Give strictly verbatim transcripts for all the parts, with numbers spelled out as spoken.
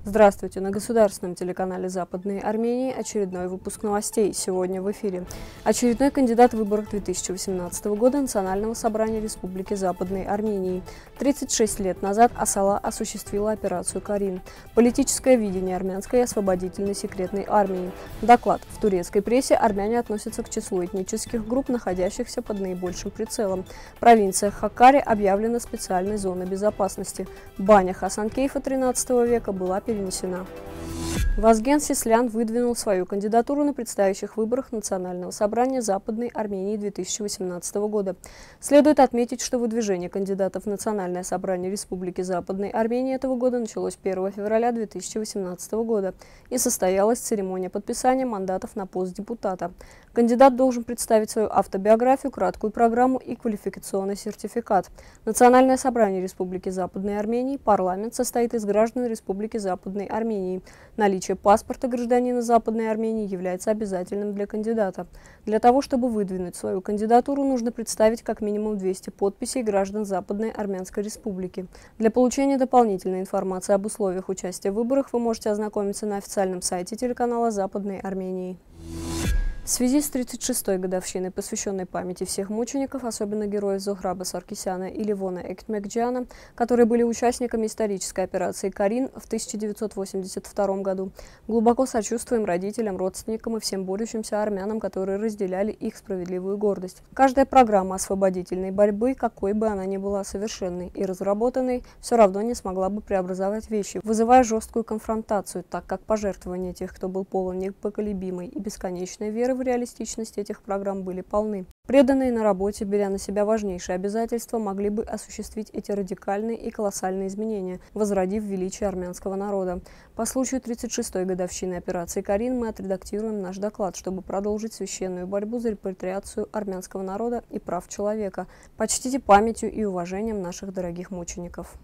Здравствуйте! На государственном телеканале Западной Армении очередной выпуск новостей. Сегодня в эфире. Очередной кандидат в выборах две тысячи восемнадцатого года Национального собрания Республики Западной Армении. тридцать шесть лет назад Асала осуществила операцию «Карин». Политическое видение армянской освободительной секретной армии. Доклад. В турецкой прессе армяне относятся к числу этнических групп, находящихся под наибольшим прицелом. Провинция Хаккари объявлена специальной зоной безопасности. Баня Хасанкейфа тринадцатого века была перенесена. Вазген Сислян выдвинул свою кандидатуру на предстоящих выборах Национального собрания Западной Армении две тысячи восемнадцатого года. Следует отметить, что выдвижение кандидатов в Национальное собрание Республики Западной Армении этого года началось первого февраля две тысячи восемнадцатого года и состоялась церемония подписания мандатов на пост депутата. Кандидат должен представить свою автобиографию, краткую программу и квалификационный сертификат. Национальное собрание Республики Западной Армении, парламент, состоит из граждан Республики Западной Армении. Наличие паспорта гражданина Западной Армении является обязательным для кандидата. Для того, чтобы выдвинуть свою кандидатуру, нужно представить как минимум двести подписей граждан Западной Армянской Республики. Для получения дополнительной информации об условиях участия в выборах вы можете ознакомиться на официальном сайте телеканала Западной Армении. В связи с тридцать шестой годовщиной, посвященной памяти всех мучеников, особенно героев Зохраба Саркисяна и Левона Экмекджана, которые были участниками исторической операции «Карин» в тысяча девятьсот восемьдесят втором году, глубоко сочувствуем родителям, родственникам и всем борющимся армянам, которые разделяли их справедливую гордость. Каждая программа освободительной борьбы, какой бы она ни была совершенной и разработанной, все равно не смогла бы преобразовать вещи, вызывая жесткую конфронтацию, так как пожертвования тех, кто был полон непоколебимой и бесконечной веры в реалистичность этих программ, были полны. Преданные на работе, беря на себя важнейшие обязательства, могли бы осуществить эти радикальные и колоссальные изменения, возродив величие армянского народа. По случаю тридцать шестой годовщины операции «Карин» мы отредактируем наш доклад, чтобы продолжить священную борьбу за репатриацию армянского народа и прав человека. Почтите памятью и уважением наших дорогих мучеников.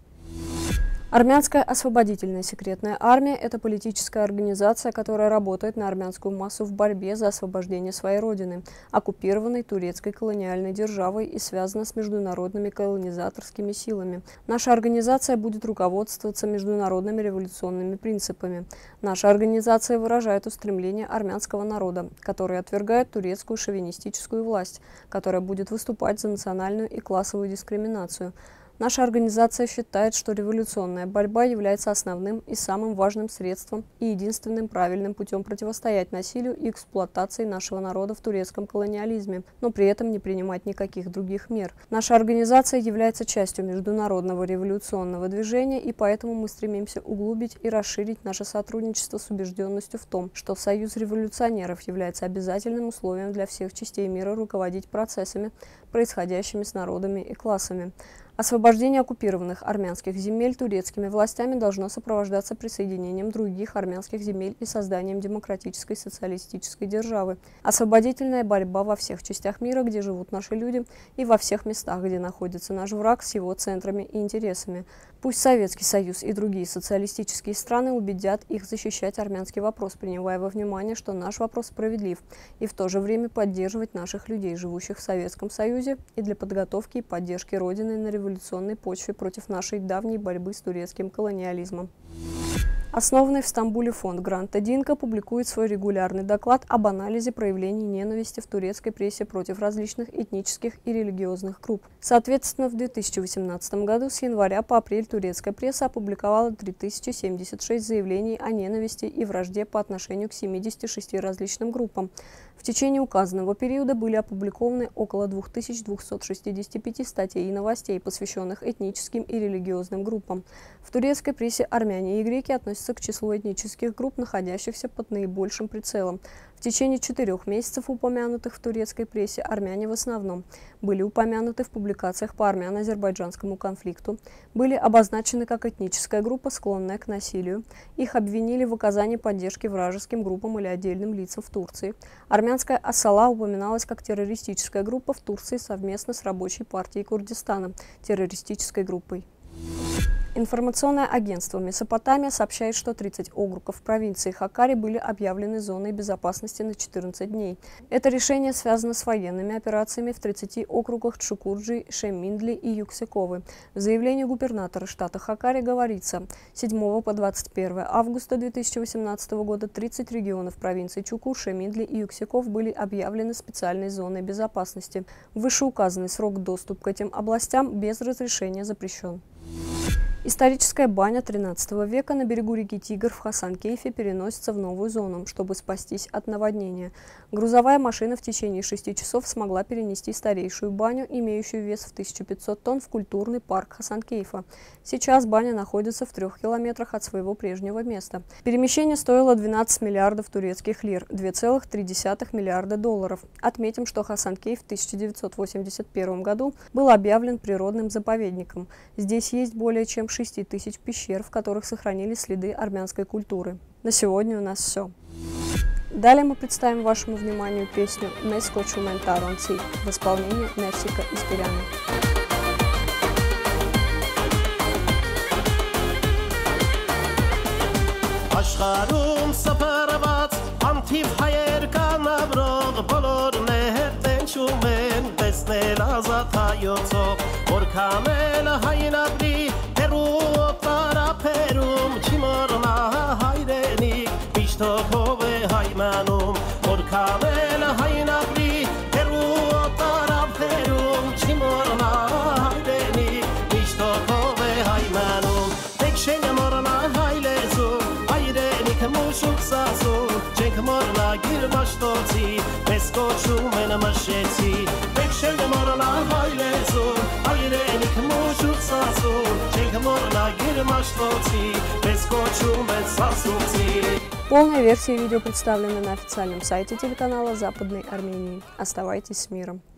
Армянская освободительная секретная армия – это политическая организация, которая работает на армянскую массу в борьбе за освобождение своей родины, оккупированной турецкой колониальной державой, и связана с международными колонизаторскими силами. Наша организация будет руководствоваться международными революционными принципами. Наша организация выражает устремления армянского народа, который отвергает турецкую шовинистическую власть, которая будет выступать за национальную и классовую дискриминацию. Наша организация считает, что революционная борьба является основным и самым важным средством и единственным правильным путем противостоять насилию и эксплуатации нашего народа в турецком колониализме, но при этом не принимать никаких других мер. Наша организация является частью международного революционного движения, и поэтому мы стремимся углубить и расширить наше сотрудничество с убежденностью в том, что союз революционеров является обязательным условием для всех частей мира руководить процессами, происходящими с народами и классами. Освобождение оккупированных армянских земель турецкими властями должно сопровождаться присоединением других армянских земель и созданием демократической социалистической державы. Освободительная борьба во всех частях мира, где живут наши люди, и во всех местах, где находится наш враг с его центрами и интересами. Пусть Советский Союз и другие социалистические страны убедят их защищать армянский вопрос, принимая во внимание, что наш вопрос справедлив, и в то же время поддерживать наших людей, живущих в Советском Союзе, и для подготовки и поддержки Родины на революционной почве против нашей давней борьбы с турецким колониализмом. Основанный в Стамбуле фонд Гранта Динка публикует свой регулярный доклад об анализе проявлений ненависти в турецкой прессе против различных этнических и религиозных групп. Соответственно, в две тысячи восемнадцатом году с января по апрель турецкая пресса опубликовала три тысячи семьдесят шесть заявлений о ненависти и вражде по отношению к семидесяти шести различным группам. В течение указанного периода были опубликованы около двух тысяч двухсот шестидесяти пяти статей и новостей, посвященных этническим и религиозным группам. В турецкой прессе армяне и греки относятся к числу этнических групп, находящихся под наибольшим прицелом. В течение четырех месяцев упомянутых в турецкой прессе армяне в основном были упомянуты в публикациях по армяно-азербайджанскому конфликту, были обозначены как этническая группа, склонная к насилию, их обвинили в оказании поддержки вражеским группам или отдельным лицам в Турции. Армянская Асала упоминалась как террористическая группа в Турции совместно с Рабочей партией Курдистана, террористической группой. Информационное агентство Месопотамия сообщает, что тридцать округов провинции Хакари были объявлены зоной безопасности на четырнадцать дней. Это решение связано с военными операциями в тридцати округах Чукурджи, Шеминдли и Юксековы. В заявлении губернатора штата Хакари говорится, с седьмого по двадцать первое августа две тысячи восемнадцатого года тридцать регионов провинций Чукур, Шеминдли и Юксеков были объявлены специальной зоной безопасности. Вышеуказанный срок доступа к этим областям без разрешения запрещен. Историческая баня тринадцатого века на берегу реки Тигр в Хасан-Кейфе переносится в новую зону, чтобы спастись от наводнения. Грузовая машина в течение шести часов смогла перенести старейшую баню, имеющую вес в тысячу пятьсот тонн, в культурный парк Хасан-Кейфа. Сейчас баня находится в трех километрах от своего прежнего места. Перемещение стоило двенадцать миллиардов турецких лир, две целых три десятых миллиарда долларов. Отметим, что Хасан-Кейф в тысяча девятьсот восемьдесят первом году был объявлен природным заповедником. Здесь есть более чем шести тысяч пещер, в которых сохранились следы армянской культуры. На сегодня у нас все. Далее мы представим вашему вниманию песню «Меско Чументаронци» в исполнении Невсика Испиряна. Աշխարհում սփռված անթիվ հայեր կան ապրող բոլորներ տենչում են տեսնել ազատ հայոցով որքան էլ հայն ապրի հեռու օտարափերում չի մոռնա հայրենիք միշտ հով է հայմանում որքան էլ հայն ապրի հեռու օտարափերում չի մոռնա հայրենիք միշտ հով է հայմանում դեքշեն մոռնա հայլեզում Մուշուկ սազում, չենք մորնա գիր մաշտոցի, մեզ կոչում են մշեցի, մեկ շենք մորնա հայլեզում, հայրենիք մուշուկ սազում, չենք մորնա գիր մաշտոցի, մեզ կոչում են սազուցի. Полная версия видео представлена на официальном сайте телеканала Западной Армении. Оставайтесь с миром.